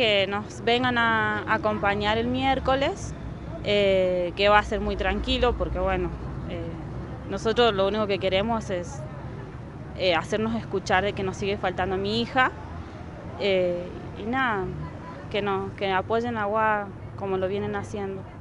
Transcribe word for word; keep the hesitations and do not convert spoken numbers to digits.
que nos vengan a acompañar el miércoles, eh, que va a ser muy tranquilo porque bueno, eh, nosotros lo único que queremos es eh, hacernos escuchar de que nos sigue faltando mi hija, eh, y nada, que, no, que apoyen a Agua como lo vienen haciendo.